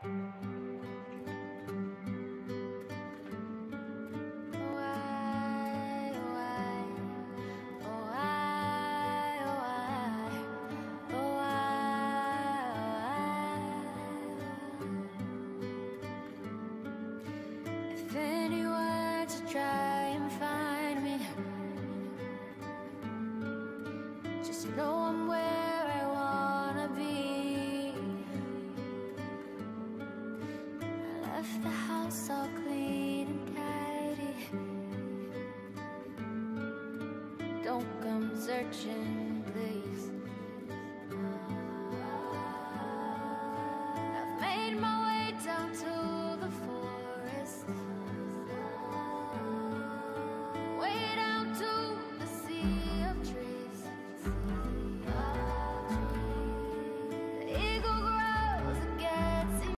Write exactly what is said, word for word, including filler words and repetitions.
If anyone to try and find me, just know I'm where I wanna be. I left the house all clean and tidy. Don't come searching, please.